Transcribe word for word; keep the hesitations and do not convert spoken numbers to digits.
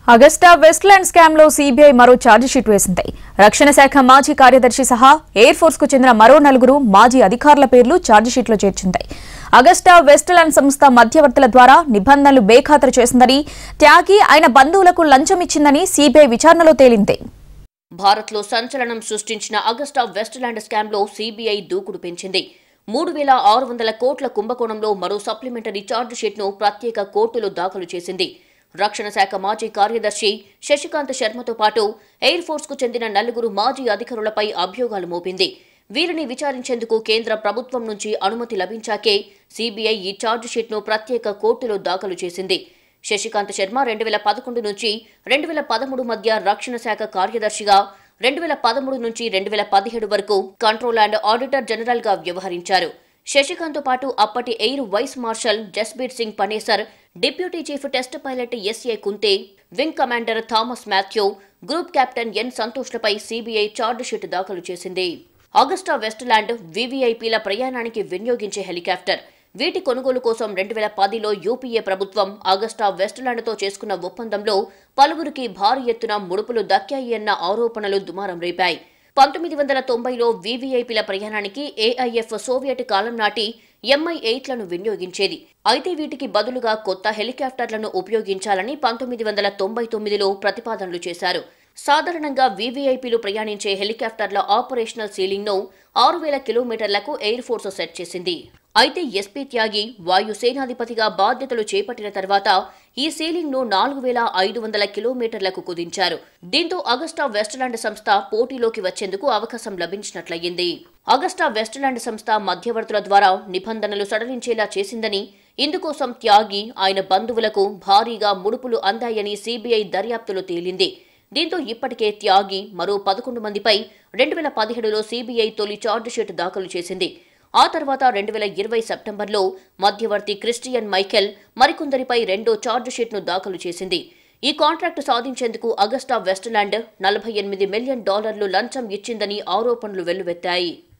AgustaWestland scam లో CBI మరో chargesheet వేసింది. రక్షణ శాఖ మాజీ కార్యదర్శి సహా ఎయిర్ ఫోర్స్ కు చెందిన మరో నలుగురు మాజీ అధికారుల పేర్లు చార్జిషీట్ లో చేర్చింది. AgustaWestland సంస్థ మధ్యవర్తుల ద్వారా నిబంధనలు బేఖాతరు చేసిందని, త్యాగి ఆయన బంధువులకు లంచం ఇచ్చిందని సీబీఐ విచారణలో తేలింది. భారత్ లో సంచలనం సృష్టించిన AgustaWestland స్కామ్ లో సీబీఐ దూకుడు పెంచింది. మూడు వేల ఆరు వందల కోట్ల కుంభకోణంలో మరో సప్లిమెంటరీ చార్జిషీట్ ను ప్రత్యేక కోర్టులో దాఖలు చేసింది. రక్షణ శాఖ మాజీ కార్యదర్శి శశికాంత్ శర్మతో పాటు ఎయిర్ ఫోర్స్ కు చెందిన నలుగురు మాజీ అధికారులపై అభియోగాలు మోపింది. వీరిని విచారించేందుకు కేంద్ర ప్రభుత్వం నుంచి అనుమతి లభించాకే సీబీఐ ఈ ఛార్జిషీట్ ను ప్రత్యేక కోర్టులో దాఖలు చేసింది. శశికాంత్ శర్మ రెండు వేల పదకొండు నుంచి రెండు వేల పదమూడు మధ్య రక్షణ శాఖ కార్యదర్శిగా, రెండు వేల పదమూడు నుంచి రెండు వేల పదిహేడు వరకు కంట్రోల్ అండ్ ఆడిటర్ జనరల్ గా వ్యవహరించారు. శశికాంత్ తో పాటు అప్పటి air vice marshal Jasbir Singh Panesar, deputy chief test pilot S A Kunte, wing commander Thomas Mathew, group captain N సంతోష్లపై సీబీఐ ఛార్జిషీట్ దాఖలు చేసింది. AgustaWestland వీవీఐపీల ప్రయాణానికి వినియోగించే హెలికాప్టర్. వీటి కొనుగోలు కోసం రెండు వేల పదిలో యూపీఏ ప్రభుత్వం AgustaWestland తో చేసుకున్న ఒప్పందంలో పలువురికి భారీ ఎత్తున ముడుపులు దక్కాయి అన్న ఆరోపణలు దుమారం రేపాయి. పంతొమ్మిది వందల తొంభైలో వీవీఐపీల ప్రయాణానికి ఏఐఎఫ్ సోవియట్ కాలం నాటి ఎంఐ ఎయిట్లను వినియోగించేది. అయితే వీటికి బదులుగా కొత్త హెలికాప్టర్లను ఉపయోగించాలని పంతొమ్మిది వందల తొంభై తొమ్మిదిలో ప్రతిపాదనలు చేశారు. సాధారణంగా వీవీఐపీలు ప్రయాణించే హెలికాప్టర్ల ఆపరేషనల్ సీలింగ్ ను ఆరు వేల కిలోమీటర్లకు ఎయిర్ ఫోర్స్ సెట్ చేసింది. అయితే ఎస్పీ త్యాగి వాయుసేనాధిపతిగా బాధ్యతలు చేపట్టిన తర్వాత ఈ సీలింగ్ ను నాలుగు వేల ఐదు వందల కిలోమీటర్లకు కుదించారు. దీంతో AgustaWestland సంస్థ పోటీలోకి వచ్చేందుకు అవకాశం లభించినట్లయింది. AgustaWestland సంస్థ మధ్యవర్తుల ద్వారా నిబంధనలు సడలించేలా చేసిందని, ఇందుకోసం త్యాగి ఆయన బంధువులకు భారీగా ముడుపులు అందాయని సీబీఐ దర్యాప్తులో తేలింది. దీంతో ఇప్పటికే త్యాగి మరో పదకొండు మందిపై రెండు వేల పదిహేడులో సీబీఐ తొలి ఛార్జిషీట్ దాఖలు చేసింది. ఆ తర్వాత రెండు వేల ఇరవై సెప్టెంబర్లో మధ్యవర్తి క్రిస్టియన్ మైకెల్ మరికొందరిపై రెండో ఛార్జిషీట్ ను దాఖలు చేసింది. ఈ కాంట్రాక్టు సాధించేందుకు AgustaWestland నలభై ఎనిమిది మిలియన్ డాలర్లు లంచం ఇచ్చిందని ఆరోపణలు వెల్లువెత్తాయి.